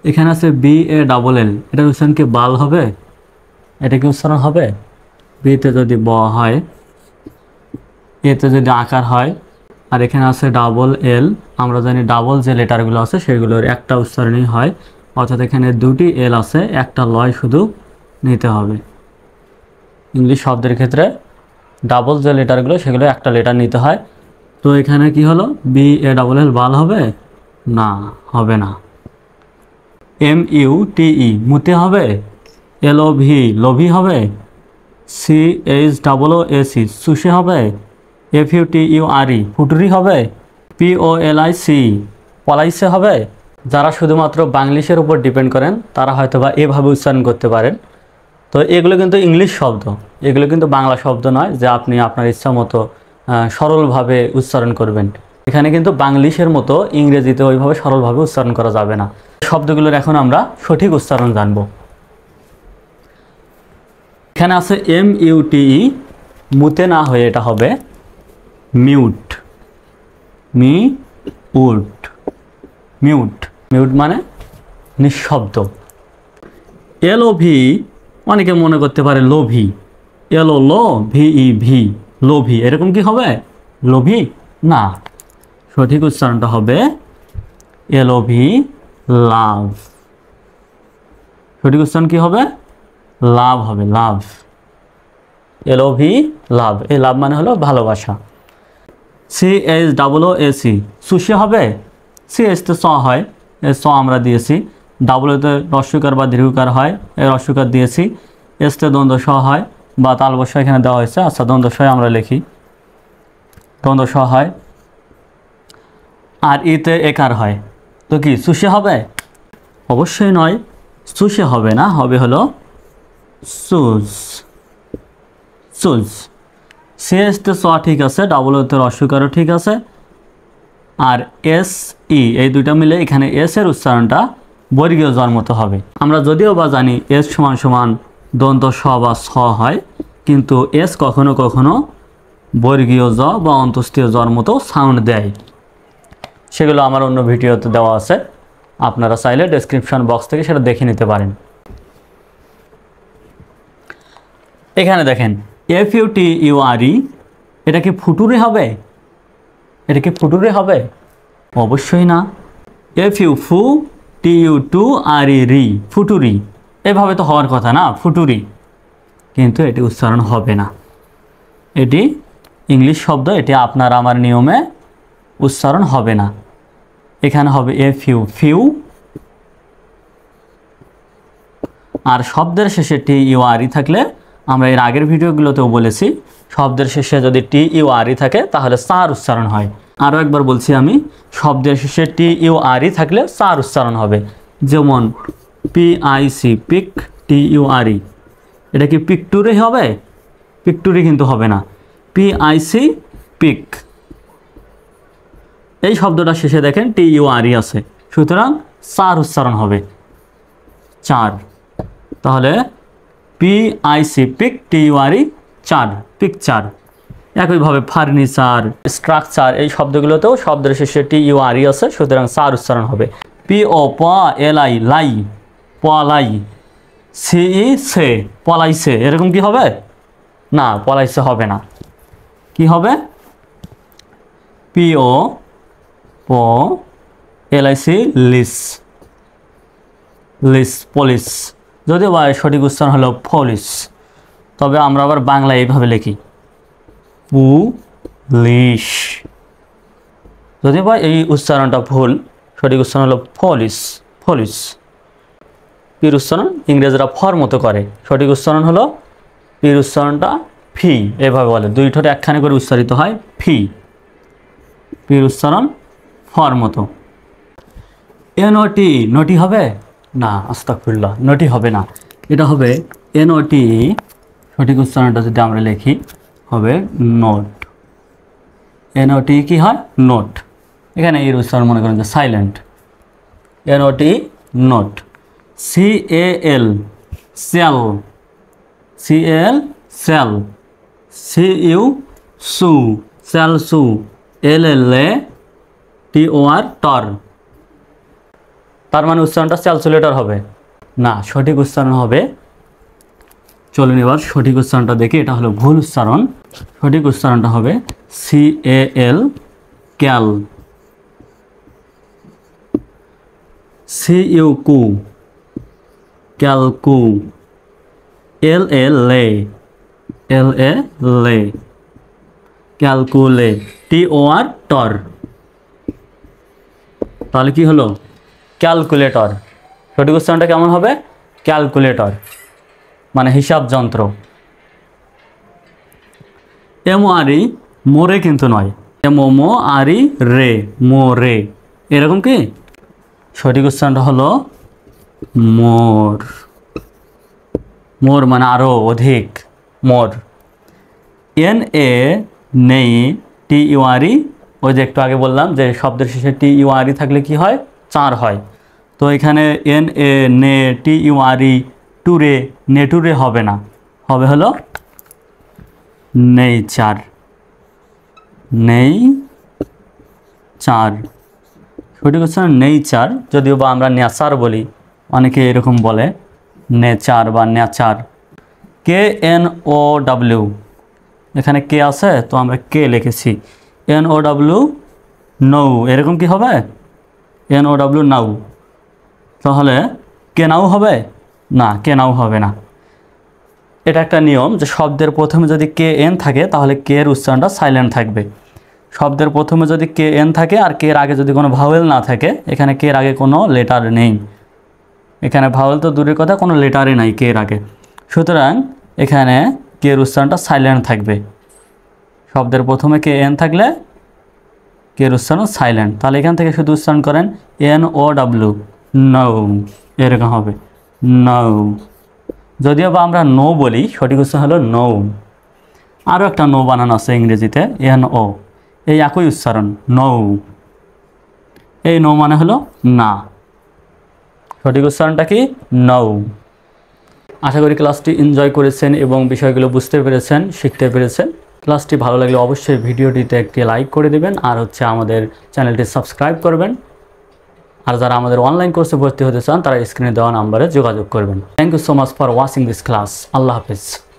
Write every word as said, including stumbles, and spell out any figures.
এখানে আছে B A double L, এটার উচ্চারণ কি বাল হবে? এটা কি উচ্চারণ হবে? বিতে যদি ব হয়, এতে যদি আকার হয়, আর এখানে আছে ডাবল এল, আমরা জানি ডাবল যে লেটারগুলো আছে সেগুলোর একটা উচ্চারণই হয়, অর্থাৎ এখানে দুটি এল আছে, একটা লয় শুধু নিতে হবে। ইংলিশ শব্দের ক্ষেত্রে ডাবল যে লেটারগুলো সেগুলো একটা লেটার নিতে হয়। তো এখানে কি হলো, বি এ ডাবল এল বাল হবে না, হবে না। এম ইউ টি ই মুতে হবে, এল ও ভি লোভি হবে, C H double O A C সুশে হবে, F U T U R E ফুটুরি হবে, P O L I C পলাইসে হবে। যারা শুধুমাত্র বাংলিশের উপর ডিপেন্ড করেন তারা হয়তো বা এভাবে উচ্চারণ করতে পারেন। তো এগুলো কিন্তু ইংলিশ শব্দ, এগুলো কিন্তু বাংলা শব্দ নয় যে আপনি আপনার ইচ্ছা মতো সরলভাবে উচ্চারণ করবেন। এখানে কিন্তু বাংলিশের মতো ইংরেজিতে ওইভাবে সরলভাবে উচ্চারণ করা যাবে না। শব্দগুলোর এখন আমরা সঠিক উচ্চারণ জানব। এখানে আছে এম ইউ টি ই, মুতে না হয়ে এটা হবে mute, mute, mute, mute মানে নিঃশব্দ। এল ও ভি অনেকে মনে করতে পারে লোভি, এল ও লো ভি ই ভি লোভি, এরকম কি হবে? লোভি না, সঠিক উচ্চারণটা হবে এল ও ভি লাভ। সঠিক উচ্চারণ কি হবে? লাভ হবে, লাভ, এল ও ভি লাভ। এই লাভ মানে হলো ভালোবাসা। C H double O A C সুশি হবে, সি এস তে স হয়, এ স আমরা দিয়েছি, ডাবল এতে রস্যকার বা দীর্ঘকার হয়, এ রস্যকার দিয়েছি, এসতে দ্বন্দ্ব স হয় বা তালবস্য এখানে দেওয়া হয়েছে, আচ্ছা দ্বন্দ্ব স আমরা লিখি, দ্বন্দ্ব স হয়, আর ইতে একার হয়, তো কি সুশে হবে? অবশ্যই নয়, সুশে হবে না, হবে হলো সুজ, সুজ। সি এস তে স ঠিক আছে, ডাবল এতে রস্যকারও ঠিক আছে, আর এস ই এই দুইটা মিলে এখানে এস এর উচ্চারণটা বর্গীয় জ্বর মতো হবে। আমরা যদিও বা জানি এস সমান সমান দন্ত স বা স হয়, কিন্তু এস কখনো কখনো বর্গীয় জ বা অন্তস্থীয় জ্বর মতো সাউন্ড দেয়। সেগুলো আমার অন্য ভিডিওতে দেওয়া আছে, আপনারা চাইলে ডেসক্রিপশন বক্স থেকে সেটা দেখে নিতে পারেন। এখানে দেখেন F U T U R E, এটা কি ফুটুরে হবে? এটা কি ফুটুরে হবে? অবশ্যই না। এফ ইউ ফু টি ইউ টু আর ই রি ফুটুরি, এভাবে তো হওয়ার কথা না, ফুটুরি, কিন্তু এটি উচ্চারণ হবে না। এটি ইংলিশ শব্দ, এটি আপনার আমার নিয়মে উচ্চারণ হবে না। এখানে হবে এফ ইউ ফিউ, আর শব্দের শেষে টি ইউ আর ই থাকলে, আমরা এর আগের ভিডিওগুলোতেও বলেছি, শব্দের শেষে যদি টি ইউ আর ই থাকে তাহলে সার উচ্চারণ হয়। আরও একবার বলছি আমি, শব্দের শেষে টি ইউ আর ই থাকলে সার উচ্চারণ হবে। যেমন P I C pic, T U R E, এটা কি পিকটুরি হবে? পিকটুরি কিন্তু হবে না, পি আই সি পিক। এই শব্দটা শেষে দেখেন টি ইউ আর ই আছে, সুতরাং চার উচ্চারণ হবে, চার। তাহলে P I C pic, T U R E চার, পিকচার। একইভাবে ফার্নিচার, স্ট্রাকচার, এই শব্দগুলোতেও শব্দের শেষে টি ইউ আর ই আছে, সুতরাং চার উচ্চারণ হবে। পি ও প এল আই লাই, পলাই, সি ই সে পলাইছে, এরকম কি হবে? না, পলাইছে হবে না। কি হবে? পি ও প L I C lice, lice police, যদিও বা সঠিক উচ্চারণ হলো পুলিশ, তবে আমরা আবার বাংলায় এইভাবে লিখি পুলিশ, যদিও বা এই উচ্চারণটা ভুল, সঠিক উচ্চারণ হলো পুলিশ, পুলিশ। পির উচ্চারণ ইংরেজরা ফর মতো করে, সঠিক উচ্চারণ হলো পির উচ্চারণটা ফি, এভাবে বলে, দুই ঠোঁটে একখানে করে উচ্চারিত হয় ফি, পির উচ্চারণ ফর মতো। এনওটি নটি হবে না, আস্তাগফিরুল্লাহ, নটি হবে না, এটা হবে এনওটি, সঠিক উচ্চারণটা যদি আমরা লিখি হবে নোট, এনওটি কি হয়? নোট। এখানে এর উচ্চারণ মনে করেন যে silent, N O T not. C A L cell, C L cell, C U সু সেল সু, এল এল এ টি ও আর টর, তার মানে উচ্চারণটা ক্যালকুলেটর হবে না, সঠিক উচ্চারণ হবে, চলুন এবার সঠিক উচ্চারণটা দেখি। এটা হলো ভুল উচ্চারণ। সঠিক উচ্চারণটা হবে C A L, cal. C U cu, calcu. এল এ লে, এল এ লে, ক্যালকুলে। টি ও আর টর, তাহলে কি হলো? ক্যালকুলেটর। সঠিক উচ্চারণটা কেমন হবে? ক্যালকুলেটর, মানে হিসাব যন্ত্র। এম আরি, মোরে কিন্তু নয়, এম ও মো আরি রে, মোরে, এরকম কি? সঠিক উচ্চারণটা হলো মোর। মোর মানে আরো, অধিক, মোর। এন এ নেই, টি ইউআরি, ওই যে একটু আগে বললাম যে শব্দের শেষে টি ইউআরি থাকলে কি হয়? চার হয়। তো এখানে এন এ নে, টি ইউআরি, টুরে, নেটুরে হবে না, হবে হলো নেই চার, নেই চার। সঠিক উচ্চারণ নেই চার, যদিও বা আমরা নেচার বলি, অনেকে এরকম বলে নেচার বা nature. K N O W, এখানে কে আছে তো আমরা কে লিখেছি। এন ও ডাব্লিউ নৌ, এরকম কি হবে? এন ও ডাব্লিউ নাও, তাহলে কে নাও হবে না, কে নাও হবে না। এটা একটা নিয়ম যে শব্দের প্রথমে যদি কে এন থাকে তাহলে কে এর উচ্চারণটা সাইলেন্ট থাকবে। শব্দের প্রথমে যদি কে এন থাকে আর কে এর আগে যদি কোনো ভাওয়েল না থাকে, এখানে কে এর আগে কোনো লেটার নেই, এখানে ভাওয়েল তো দূরের কথা, কোনো লেটারই নাই কে এর আগে, সুতরাং এখানে কে এর উচ্চারণটা সাইলেন্ট থাকবে। শব্দের প্রথমে কে এন থাকলে কে এর উচ্চারণ সাইলেন্ট, তাহলে এখান থেকে শুধু উচ্চারণ করেন এন ও ডাব্লিউ, নৌ, এরকম হবে নৌ। যদিও বা আমরা নো বলি, সঠিক উচ্চারণ হলো নৌ। আরও একটা নো বানানো আছে ইংরেজিতে, এন ও, এই একই উচ্চারণ নৌ। এই নো মানে হলো না, সঠিক উচ্চারণটা কি? নৌ। আশা করি ক্লাসটি এনজয় করেছেন এবং বিষয়গুলো বুঝতে পেরেছেন, শিখতে পেরেছেন। ক্লাসটি ভালো লাগলে অবশ্যই ভিডিওটিতে একটি লাইক করে দেবেন, আর হচ্ছে আমাদের চ্যানেলটি সাবস্ক্রাইব করবেন। আর যারা আমাদের অনলাইন কোর্সে ভর্তি হতে চান তারা স্ক্রিনে দেওয়া নাম্বারে যোগাযোগ করবেন। Thank you so much for watching this class. আল্লাহ হাফেজ।